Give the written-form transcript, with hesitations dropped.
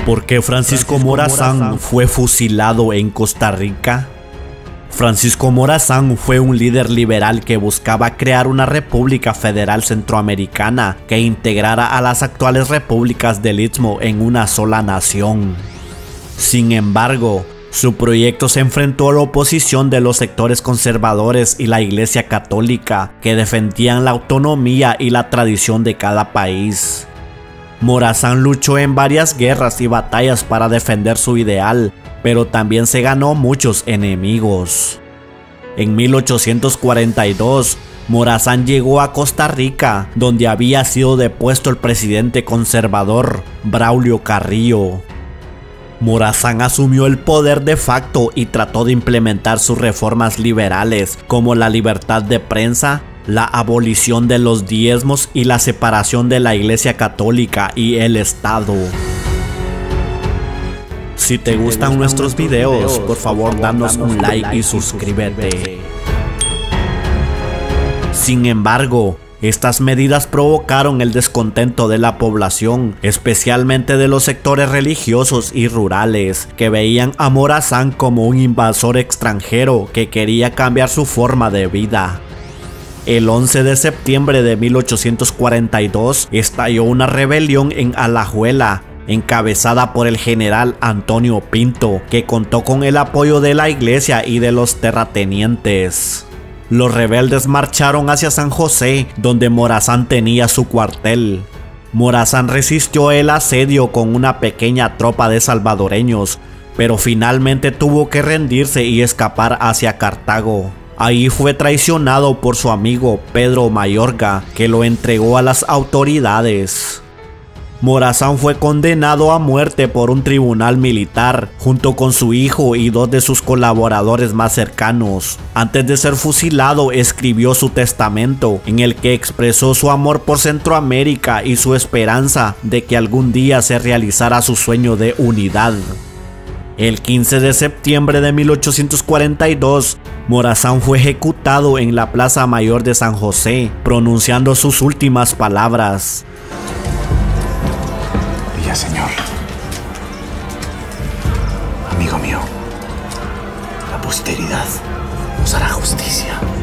¿Por qué Francisco Morazán fue fusilado en Costa Rica? Francisco Morazán fue un líder liberal que buscaba crear una república federal centroamericana que integrara a las actuales repúblicas del Istmo en una sola nación. Sin embargo, su proyecto se enfrentó a la oposición de los sectores conservadores y la Iglesia Católica, que defendían la autonomía y la tradición de cada país. Morazán luchó en varias guerras y batallas para defender su ideal, pero también se ganó muchos enemigos. En 1842, Morazán llegó a Costa Rica, donde había sido depuesto el presidente conservador Braulio Carrillo. Morazán asumió el poder de facto y trató de implementar sus reformas liberales, como la libertad de prensa, la abolición de los diezmos y la separación de la Iglesia Católica y el Estado. Si te gustan nuestros videos, por favor danos un like y suscríbete. Sin embargo, estas medidas provocaron el descontento de la población, especialmente de los sectores religiosos y rurales, que veían a Morazán como un invasor extranjero que quería cambiar su forma de vida. El 11 de septiembre de 1842 estalló una rebelión en Alajuela, encabezada por el general Antonio Pinto, que contó con el apoyo de la iglesia y de los terratenientes. Los rebeldes marcharon hacia San José, donde Morazán tenía su cuartel. Morazán resistió el asedio con una pequeña tropa de salvadoreños, pero finalmente tuvo que rendirse y escapar hacia Cartago. Ahí fue traicionado por su amigo Pedro Mayorga, que lo entregó a las autoridades. Morazán fue condenado a muerte por un tribunal militar, junto con su hijo y dos de sus colaboradores más cercanos. Antes de ser fusilado, escribió su testamento, en el que expresó su amor por Centroamérica y su esperanza de que algún día se realizara su sueño de unidad. El 15 de septiembre de 1842, Morazán fue ejecutado en la Plaza Mayor de San José, pronunciando sus últimas palabras. Señor, amigo mío, la posteridad nos hará justicia.